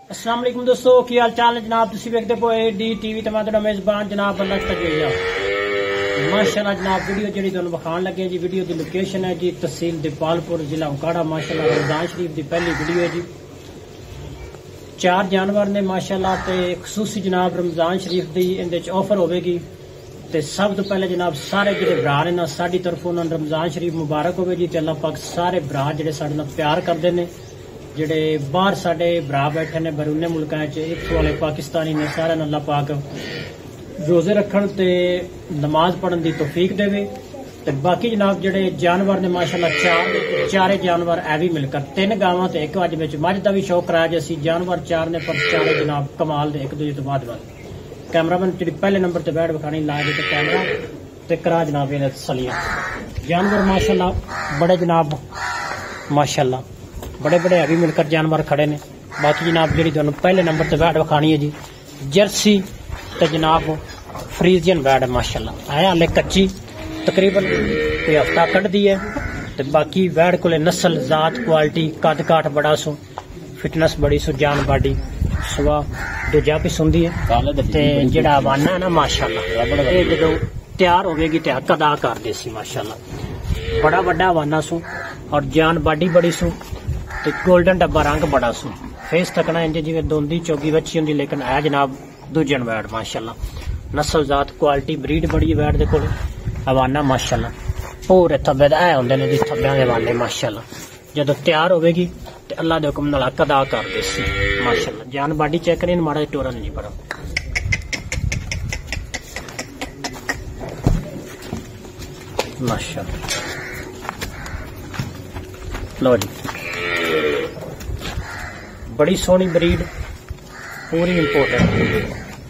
अस्सलाम वालेकुम दोस्तों, की हाल चाल है जनाब। तुसी वेखदे पो AD TV ते मैं तुहाडा मेजबान जनाब बल्ला तजैया। माशाल्लाह जनाब वीडियो जेहड़ी तुहानू विखाण लगे जी, वीडियो दी लोकेशन है जी तहसील दीपालपुर जिला उकाड़ा। माशाल्लाह रमजान शरीफ दी पहली वीडियो है जी। 4 जानवर ने माशाल्लाह ते खसूसी जनाब रमजान शरीफ दी इहदे च ऑफर होवेगी। ते सब तो पहले जनाब सारे जेहड़े भरा ने ना साडी तरफों उन्हां नूं रमजान शरीफ मुबारक होवे जी। ते अल्लाह पाक सारे भरा जेहड़े साडे नाल प्यार करदे ने, जेडे बाहर साडे भरा बैठे ने बरूने मुल्कां च, इत्थों वाले पाकिस्तानी ने, सारे अल्लाह पाक रोजे रखन ते नमाज पढ़न दी तौफीक देवे। ते बाकी जनाब जेडे जानवर ने माशाल्लाह चारे जानवर ऐ भी मिलकर 3 गावां ते एक अज विच मझ दा भी शौक कराया जैसी जानवर 4 ने, पर चारे जनाब कमाल दे एक दूजे तो बाद कैमरामैन जी पहले नंबर ते बैठ बखानी ला के कैमरा ते करा जनाब ये सलिया जानवर माशाल्लाह बड़े जनाब माशाल्लाह बड़े बड़े अभी मिलकर जानवर खड़े ने। बाकी जनाब जी तुहानू पहले नंबर ते बैठ विखानी है जी जर्सी ते जनाब फ्रीजियन बैठ माशाल्लाह है हाले कच्ची तकरीबन कोई हफ्ता कट दी है। ते बाकी बैठ को नस्ल जात क्वालिटी कद काठ बड़ा सो फिटनेस बड़ी सो जान बाडी सुबह दूजा भी सुनदी है। ते जेड़ा वाना है ना माशाल्लाह ये जो तैयार होगी तो हक अदा कर देसी माशाल्लाह बड़ा बड़ा वाना सो और जान बाडी बड़ी सो ते गोल्डन डब्बा रंग बड़ा सो फेस तकना इंज जिवें दोंदी चौगी बच्ची होंदी, लेकिन है जनाब दूजन वैट माशाल्लाह नस्ल जात क्वालिटी ब्रीड बड़ी है वैट दे कोल। हवाना माशाल्लाह पूरे थब्बे दे होंदे ने जी, थब्बियां दे वाने माशाल्लाह जदों तैयार होवेगी ते अल्लाह दे हुक्म नाल हक अदा कर देसी माशाल्लाह। जान बाडी चेक करें माड़ा टोरा नहीं पड़ा माशाल्लाह। लो जी बड़ी सोहनी ब्रीड पूरी इम्पोर्टेंट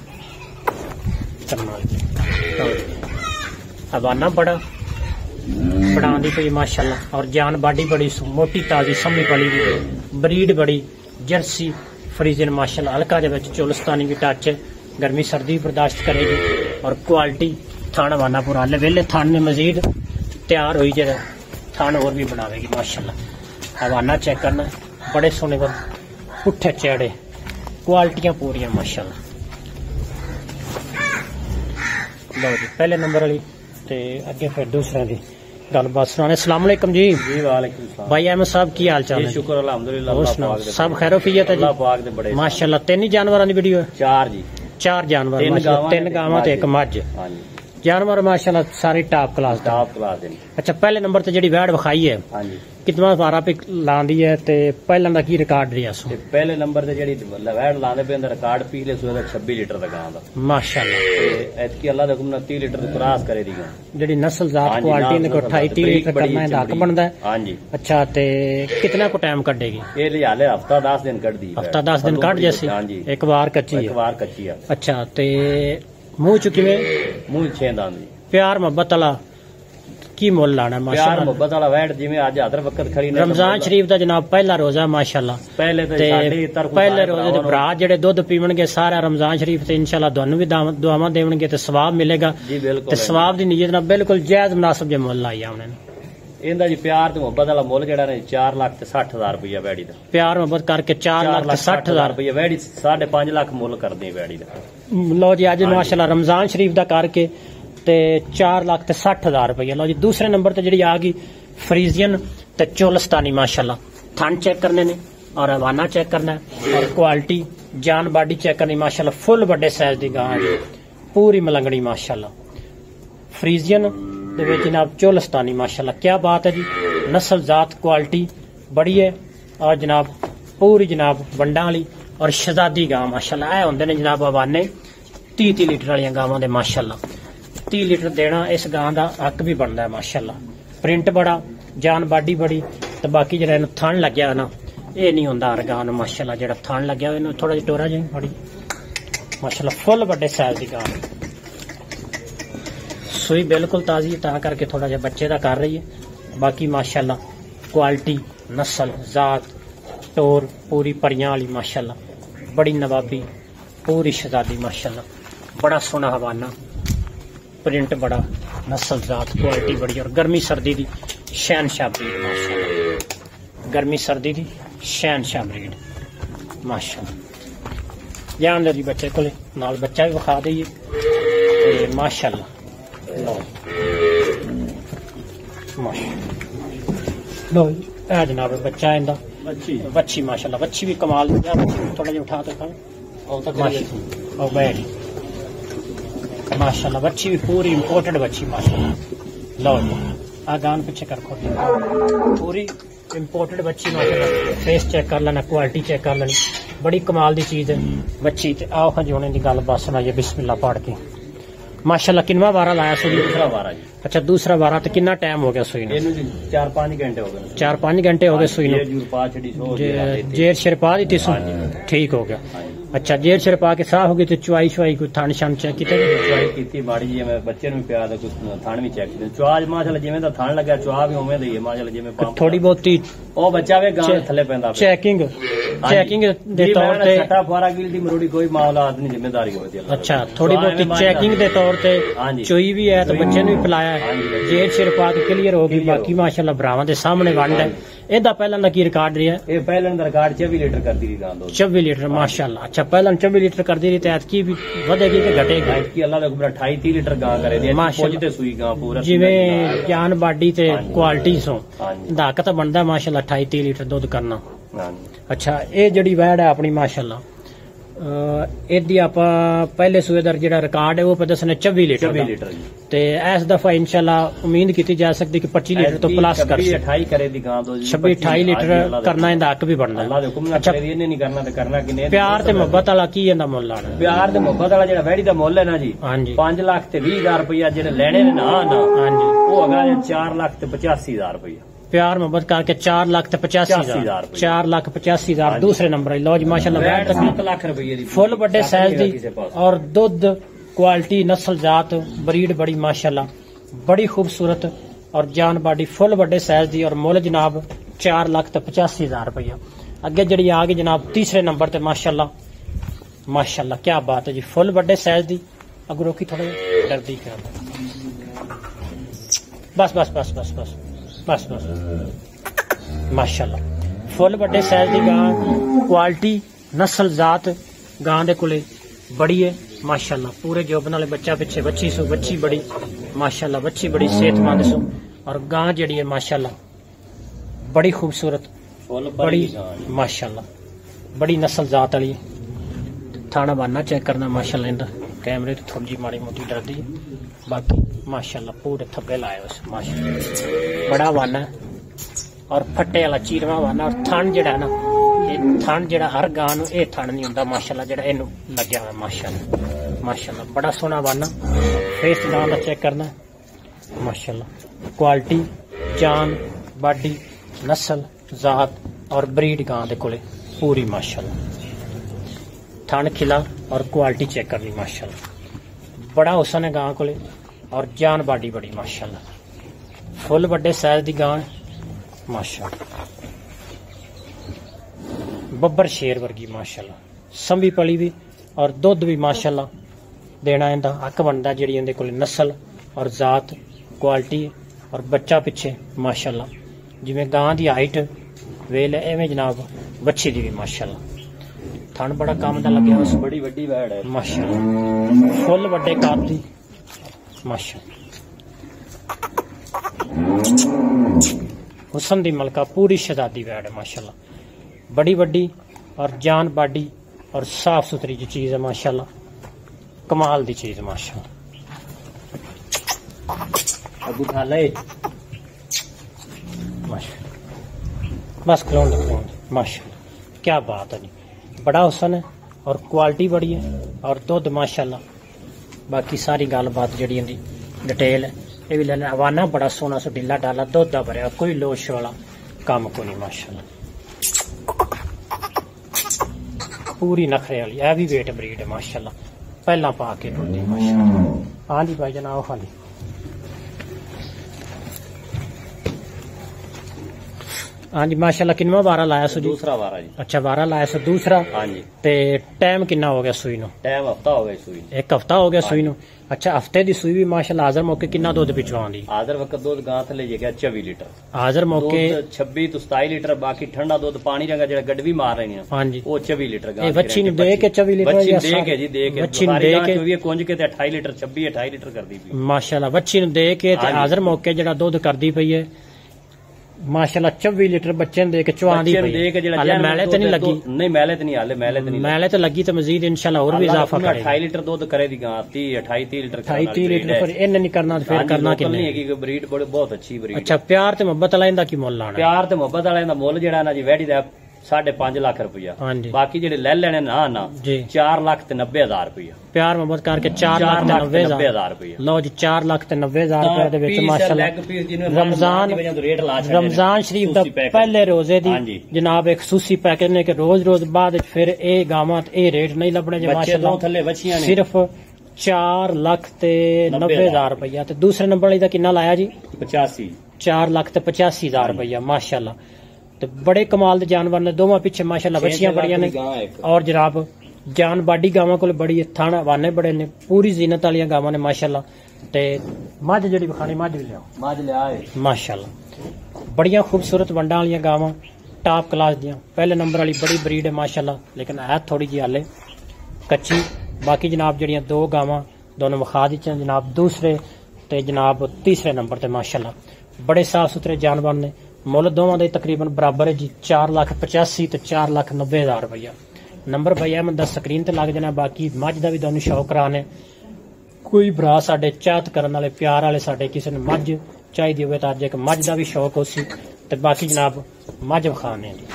हवाना बड़ा दी कोई माशाल्लाह और जान बाडी बड़ी मोटी ताजी सम्मी पली ब्रीड बड़ी जर्सी फ्रीजन माशाल्लाह हल्का दे विच चोलस्तानी की टच गर्मी सर्दी बर्दाश्त करेगी और क्वालिटी थान हवाना पूरा हले वेले थान में मजीद तैयार हुई जे थान और भी बनावेगी माशाल्लाह। हवाना चेक करना बड़े सोने को पुट्ठे चेड़े क्वालिटियां पूरियां माशाल्लाह। लो जी पहले नंबर वाली ते अगे फिर दूसरे दी गलबात सुनाने। अस्सलाम वालेकुम जी। वालेकुम सलाम भाई अहमद साहब की हाल चाल है? शुक्र अल्हम्दुलिल्लाह और सुनाओ सब खैरोफियत है जी माशाल्लाह। 3 जानवरां दी वीडियो है? 4 जी 4 जानवर 3 गावां ते एक मझ जानवर माशाल्लाह सारे टॉप क्लास दे। अच्छा पहले नंबर ते जेडी वैड विखाई है कितना बारा पे लांदी है ते पहला दा की रिकॉर्ड रिया सो? पहले नंबर ते जेडी वैड लांदे पे अंदर रिकॉर्ड पिछले सूबे दा 26 लीटर दा गां दा माशाल्लाह। ते एतकी अल्लाह दे हुक्म नाल 30 लीटर क्रॉस करे दी जेडी नस्ल जात क्वालिटी ने को 28 लीटर करना है हक बनदा है। हां जी। अच्छा ते कितना को टाइम कटेगी ये ले हाले हफ्ता 10 दिन कट दी हफ्ता 10 दिन कट जैसी? हां जी एक बार कच्ची है। अच्छा ते मुंह चुकी में मुंह 6 दांत दी प्यार मोहब्बत वाला की मोल लाना माशाल्लाह। प्यार मोहब्बत वाला वैट जिवें आज हदर वक्त खड़ी ने रमजान शरीफ दा जनाब पहला रोजा माशाल्लाह। पहले ते साडी तरफ पहले रोजे दे भरा जेडे दुध पीवणगे सारा रमजान शरीफ ते इंशाल्लाह तुहानू भी दुआवां देवणगे ते सवाब मिलेगा जी। बिल्कुल ते सवाब दी नीयत नाल बिल्कुल जायज मुनासिब जे मोल लाई आवणे इंदा जी। प्यार ते मोहब्बत वाला मुल जेड़ा ने 4,60,000 रुपया वैडी दा प्यार मोहब्बत करके 4,60,000 रुपया वैडी 5.5 लाख मुल करदे वैडी दा। लो जी अज माशाल्लाह रमजान शरीफ दा करके ते 4,60,000 रुपया। लो जी दूसरे नंबर ते जेडी आ गई फ्रीजियन ते चोलस्तानी माशाल्लाह। थन चेक करने ने और हवाना चेक करना है और क्वालिटी जान बाडी चेक करनी माशाल्लाह। फुल बड़े साइज दी गां है पूरी मलंगड़ी माशाल्लाह। फ्रीजियन दे विच जनाब चोलस्तानी माशाल्लाह क्या बात है जी। नस्ल जात क्वालिटी बड़ी है और जनाब पूरी जनाब वंडा वाली और शहजादी गां माशाल्लाह। ऐ होंदे ने जनाब हवाने 30 लीटर वाली गावां दे माशाल्लाह। 30 लीटर देना इस गां दा हक भी बनता है माशाल्लाह। प्रिंट बड़ा जान बाडी बड़ी तो बाकी जेड़ा थन लग्या ना ये नहीं होंदा हर गां नूं माशाल्लाह। जेड़ा थन लग्या इन्हूं थोड़ा जिहा टोरा जी बड़ी माशाल्लाह फुल बड़े साइज दी गां सुई बिल्कुल ताजी ता करके थोड़ा जिहा बच्चे दा कर रही है। बाकी माशाल्लाह क्वालिटी नस्ल जात टोर पूरी परियां वाली माशाल्लाह बड़ी नवाबी पूरी शहजादी माशाल्लाह। बड़ा सोहना हवाना प्रिंट बड़ा नस्ल जात क्वालिटी बड़ी और गर्मी सर्दी दी शहनशाह ब्रीड माशाल्लाह। गर्मी सर्दी दी शहनशाह ब्रीड माशाल्लाह। जान दे जी बच्चे को नाल बच्चा भी विखा दईए माशाल्लाह लो लो ए जनाब बच्चा इंदा बच्ची माशाल्लाह बच्ची भी कमाल दी थोड़ा जिहा उठा तो बैठ माशाल्लाह बच्ची भी पूरी इम्पोर्टेड बच्ची माशाल्लाह लो आ गान पीछे कर खोल पूरी इम्पोर्टेड बच्ची माशाल्लाह फेस चेक कर लेना क्वालिटी चेक कर लेनी बड़ी कमाल दी चीज है बच्ची ते आओ खजोने दी गल बस सुनाइए बिस्मिल्लाह पढ़ के माशाल्लाह किनवा बारा लाया सुई दूसरा बारा जी अच्छा दूसरा बारा तो कितना टाइम हो गया सुई ने 4-5 घंटे हो गए 4-5 घंटे हो गए सुई ने जेर शिरपा दी थी ठीक हो गया अच्छा जेर शिरपा के साह हो गई तो चुआई शुआई कोई थान शान चेक की चुआई की माड़ी जी मैं बच्चे भी प्यार कुछ थान भी चेक की चुआज माशाल्लाह जिवें दा थान लगा चुआ भी उवें दी है माशाल्लाह जिवें थोड़ी बहुत ओ बच्चा वे गां थले पैंदा चेकिंग दे तौर ते छठा फुआरा गिल दी मरोड़ी कोई मामला नहीं जिम्मेदारी होती है अच्छा थोड़ी बहुत चेकिंग दे तौर ते चोई भी है तो बच्चे ने भी पिलाया है जेर शिरपा के क्लियर होगी बाकी माशाल्लाह भरावां दे सामने वंड है एदा पहला दा की रिकॉर्ड रहा है पहले दा रिकॉर्ड 24 लीटर करदी रही गां 24 लीटर माशाल्लाह अच्छा पहला 24 लीटर करदी रही ते की भी वधेगी कि घटेगी की अल्लाह दे हुक्म 28-30 लीटर गां करे दी माशाल्लाह ते सुई गां पूरा जिवें जान बाडी ते क्वालिटी सो दाकत बनदा माशाल्लाह 28-30 लीटर दूध करना अच्छा ये जड़ी वैड है अपनी माशाल्लाह एदी आपा पहले सूए दा जेड़ा रिकॉर्ड है वो पे दसने 24 लीटर ते इस दफा इंशाल्लाह उम्मीद की जा सकती कि 25 लीटर तो प्लस कर 28 करे दी गां दो 26-28 लीटर करना इंदा हक भी बनदा अल्लाह दे हुक्म नाल करे इन्ने नहीं करना ते करना किने प्यार ते मोहब्बत वाला की इंदा मुੱਲ आना प्यार ते मोहब्बत वाला जेड़ा वैड़ी दा मुੱਲ है ना जी हां जी 5 लाख ते 20,000 रुपया जेड़े लेने ने ना हां जी वो अगा 4 लाख ते 85,000 रुपया प्यार मोहब्बत करके 4,85,000 4,85,000 दूसरे नंबर लो जी माशाल्लाह 7 लाख रुपये दी फुल बड़े साइज दी और दूध क्वालिटी नस्ल जात ब्रीड बड़ी माशाल्लाह बड़ी खूबसूरत और जान बाडी फुल बड़े साइज दी और मुल जनाब 4,85,000 रुपया अगे जड़ी आ गई जनाब तीसरे नंबर ते माशाल्लाह माशाल्लाह क्या बात है जी फुल बड़े साइज दी अगर रोकी थोड़ा डरदी क्या बस बस बस बस बस बस बस माशाल्लाह फुल बड़े साइज दी गां क्वालिटी नस्ल जात गां दे कोले बड़ी है माशाल्लाह पूरे जोबन वाले बच्चा पिछे बच्ची सो बच्ची बड़ी माशाल्लाह बच्ची बड़ी सेहतमंद सो और गां जड़ी है माशाल्लाह बड़ी खूबसूरत बड़ी माशाल्लाह बड़ी नस्ल जात वाली थाना बाना चेक करना माशाल्लाह इंदा कैमरे तो थोड़ी जी माड़ी मोटी डरदी बाकी माशाल्लाह पूरे थब्बे लाए उस माशाल्लाह बड़ा वाना और फट्टे वाला चीरवा वाना और थन जड़ा ना ये थन जड़ा हर गां नूं ये थन नहीं हुंदा माशाल्लाह जड़ा इनू लग्या हुआ माशाल्लाह माशाल्लाह बड़ा सोहना वाना फेस गां दा चेक करना माशाल्लाह क्वालिटी जान बाडी नस्ल जात और ब्रीड गां दे कोले पूरी माशाल्लाह थन खिला और क्वालिटी चेक करनी माशाल्लाह बड़ा हुसन है गां कोले और जान बाडी बड़ी माशाल्लाह फुल बड़े साइज दी गां माशाल्लाह बब्बर शेर वर्गी माशाल्लाह संभी पली भी और दुध भी माशाल्लाह देना इंदा हक बनदा जेड़ी इंदे कोल नस्ल और जात क्वालिटी और बच्चा पिछे माशाल्लाह जिवें गां दी हाइट वेल एवें जनाब बच्ची दी भी माशाल्लाह थन बड़ा काम दा लग्या उस बड़ी वड्डी वैड़ है माशाल्लाह फुल बड़े काद दी माशाल्लाह हुसन दी मलका पूरी शहजादी वैड़ है माशाल्लाह बड़ी वड्डी और जान बाडी और साफ सुथरी जो चीज है माशाल्लाह कमाल दी चीज माशाल्लाह अबू खा ले माशाल्लाह बस खलोन माशाल्लाह क्या बात है जी बड़ा हुसन है और क्वालिटी बड़ी है और दुध माशाल्लाह बाकी सारी गल बात जी इनकी डिटेल है ये भी लेना हवाना बड़ा सोहना सो ढीला डाला दुध का भरया कोई लोश वाला काम को नहीं माशाल्लाह पूरी नखरे वाली है भी वेट ब्रीड है माशाल्लाह पहला पा के माशाल्लाह हाँ जी भाई जनाब खाली हाँ जी माशाल्लाह। किनवा वारा लाया सो जी? दूसरा वारा जी। अच्छा वारा लाया सो दूसरा। हाँ जी। ते टाइम कितना हो गया सूई नु? टाइम हफ्ता हो गया सूई। एक हफ्ता हो गया सूई नु। अच्छा हफ्ते दी सूई भी माशाल्लाह हाजर मौके कितना दूध पिछवांदी? हाजर वक्त दूध गां थले जे 24 लीटर हाजर मौके 26 तो 27 लीटर। बाकी ठंडा दूध पानी रंगा जेड़ा गडवी मार रही है हाँ जी वो 24 लीटर ये बच्ची ने दे के 24 लीटर बच्ची या दे के जी दे के बच्ची ने दे के ये कुंज के ते 28 लीटर 26 28 लीटर कर दी पई माशाल्लाह। बच्ची ने दे के ते हाजर मौके जेड़ा दूध कर दी पई है माशाल्लाह 24 लीटर बच्चे ने दे के चुआंदी पई है। हाले मैले तो नहीं लगी? नहीं मैले तो नहीं, हाले मैले तो नहीं, मैले तो लगी तो मजीद इंशाल्लाह और भी इजाफा करेगी। 28 लीटर दूध करेगी गां 28 लीटर 28 लीटर पर इन नहीं करना तो फिर करना कि नहीं है कि ब्रीड बड़ी बहुत अच्छी ब्रीड। अच्छा प्यार ते मोहब्बत वाला इंदा की मुल लाना? प्यार ते मोहब्बत वाला इंदा मुल जेड़ा ना जी वैडी दा 5.5 लाख रुपया। बाकी जेडे ले लेने ना ना 4,90,000 रुपया। प्यार मोहब्बत करके 4,90,000 रुपया। लो जी 4,90,000 रुपया दे विच माशाल्लाह रमजान शरीफ दा पहले रोजे दी जनाब एक खसूसी पैकेज ने के रोज रोज बाद फिर ए गावां ए रेट नहीं लबने जे माशाल्लाह सिर्फ 4,90,000 रुपया। ते दूसरे नंबर वाली दा कितना लाया जी? 85। 4,85,000 रुपया माशाल्लाह। तो बड़े कमाल के जानवर ने दोवां पिछे माशाल्लाह बच्चियां बड़ियां ने और जनाब जान बाडी गावां कोल बड़ी थाना वाने बड़े ने पूरी जीनत वाली गावां ने माशाल्लाह। ते मझ जेड़ी बखानी मझ भी लियाओ मझ लिया माशाल्लाह बड़ियां खूबसूरत वंडा वाली गावां टॉप क्लास दियां पहले नंबर वाली बड़ी ब्रीड है माशाल्लाह लेकिन है थोड़ी जी हाले कच्ची। बाकी जनाब जड़ियां दो गावां दोनों विखा दी जनाब दूसरे ते जनाब तीसरे नंबर ते माशाल्लाह बड़े साफ सुथरे जानवर ने। मुल दोवां दे तकरीबन बराबर है जी 4,85,000 ते 4,90,000 रुपया। नंबर भाई अहमद दा स्क्रीन ते लग जाना। बाकी मझ दा भी तुहानू शौक कराने कोई भरा साडे चाहत करन वाले प्यार वाले साडे किसी ने मझ चाहिदी होवे तां अज एक मझ दा भी शौक होसी ते बाकी जनाब मझ विखाने जी।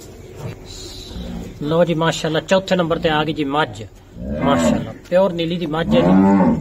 लो जी माशाल्लाह चौथे नंबर ते आ गई जी मझ माशाल्लाह प्योर नीली दी मझ है जी।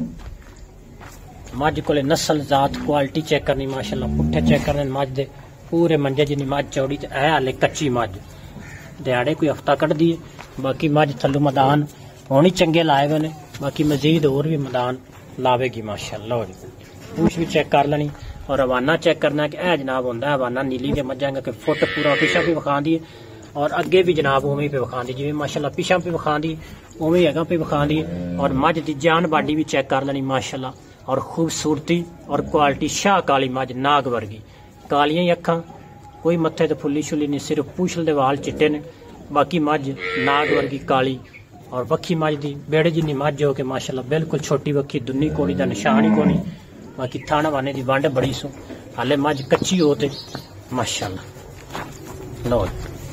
मझ कोले नस्ल जात क्वालिटी चेक करनी माशाल्लाह पुट्ठे चेक करने मझ दे पूरे मंजे जिन्नी मझ चौड़ी ते है हाले कच्ची मझ दिहाड़े कोई हफ्ता कट दी। बाकी मझ थल्लू मैदान होनी चंगे लाए हुए ने बाकी मजीद और भी मैदान लावेगी माशाल्लाह। पूछ भी चेक कर लेनी और रवाना चेक करना कि ए जनाब होंदा है रवाना नीली दे मझां के फुट पूरा पिछा भी विखांदी और अगे भी जनाब उवें पे विखांदी जिवें माशाल्लाह पिछा पे विखांदी उवें अगा पे विखांदी। और मझ दी जान बाडी भी चेक कर लेनी माशाल्लाह और खूबसूरती और क्वालिटी शाह काली मझ नाग वर्गी कालियां ही अखां कोई मत्थे ते फुल्ली शुली नहीं सिर्फ पूछल दे वाल चिट्टे ने। बाकी मझ नाग वर्गी काली और वक्खी मझ दी बेड़े जिन्नी मझ हो के माशाल्लाह बिल्कुल छोटी वक्खी दुन्नी कोनी दा निशान ही कोनी। बाकी थाना वाने दी वंड बड़ी सो हाले मझ कच्ची हो ते माशाल्लाह। लो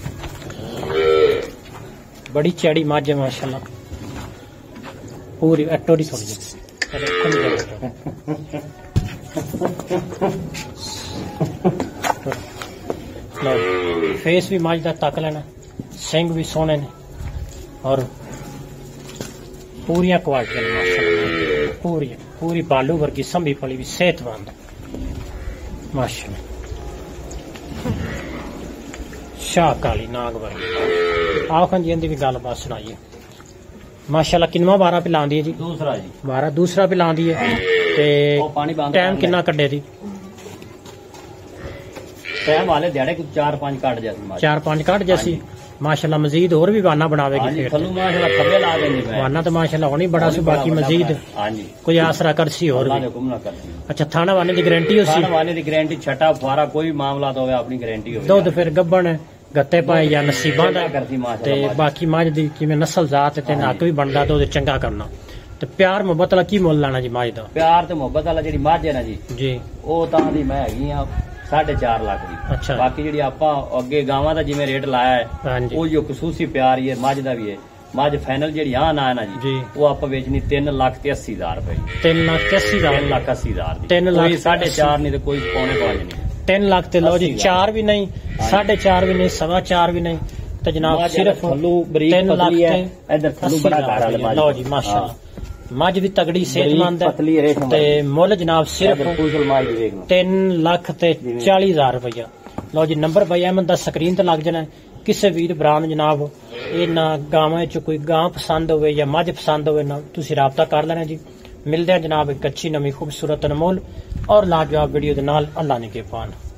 बड़ी चैड़ी मझ है माशाल्लाह पूरी अटोरी थोड़ी जी फेस भी मझ दा तक लेना सिंग भी सोने ने और पूरी क्वालिटी माशाल्लाह पूरी पूरी बालू वर्गी संभी पली भी सेहतमंद माशाल्लाह। शाह काली नाग वर्गी आओ खान जी भी गलबात सुनाइए माशाल्लाह। किनवा बारा पिलांदी है जी? दूसरा जी बारा दूसरा पिलांदी है ते टाइम कितना कड्डे दी? टाइम वाले दिहाड़े कुछ 4-5 काट जैसी 4-5 काट जैसी माशाल्लाह। मजीद और भी वाना बनावेगी वाना तो माशाल्लाह होनी बड़ा सु बाकी मजीद कोई आसरा करसी और भी। अच्छा थाना वाने की गारंटी होसी? वाने की गारंटी छठा फुआरा कोई मामला तो अपनी गारंटी हो। दुध फिर गब्बन गत्ते पाए या नसीबा ते बाकी मझ दी किवें नस्ल जात ते नक भी बनदा तो चंगा करना। ते प्यार मोहब्बत वाला की मुल लाना जी मझ दा? प्यार ते मोहब्बत वाला जेहड़ी मझ है ना जी ओ तां दी मैं हैगी आ 4.5 लाख दी। अच्छा बाकी जेहड़ी आपां अगे गावां दा जिवें रेट लाया है ओ जो खसूसी प्यार ही है मझ दा भी है। मझ फाइनल जेहड़ी हां ना है ना जी वो आपां बेचनी 3,80,000 रुपए 3,80,000 दी 3 लाख 4.5 नहीं तो कोई पौने 5 नहीं 3 लाख ते लो जी 4 भी नहीं 4.5 भी नहीं 4.25 भी नहीं तो जनाब सिर्फ 3 लाख इधर थल्लू बड़ा घर लो जी माशाल्लाह। मझ भी तगड़ी सेहतमंद है ते मुल जनाब सिर्फ 3,40,000 रुपया। लो जी नंबर भाई अहमद दा स्क्रीन ते लग जाना। किसी वीर भरा जनाब इन्हां गावां च कोई गां पसंद होवे या मझ पसंद होवे ना तुसीं राबता कर लेना जी। मिलदे हैं जनाब एक अच्छी नवी खूबसूरत अनमोल और लाजवाब वीडियो दे नाल। अल्लाह ने के पान।